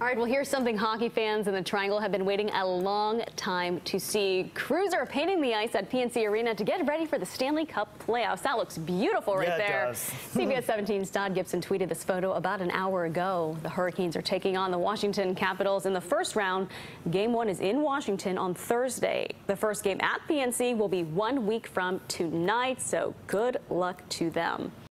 All right, well, here's something hockey fans in the Triangle have been waiting a long time to see. Crews are painting the ice at PNC Arena to get ready for the Stanley Cup Playoffs. That looks beautiful right there. It does. CBS 17's Todd Gibson tweeted this photo about an hour ago. The Hurricanes are taking on the Washington Capitals in the first round. Game 1 is in Washington on Thursday. The first game at PNC will be 1 week from tonight, so good luck to them.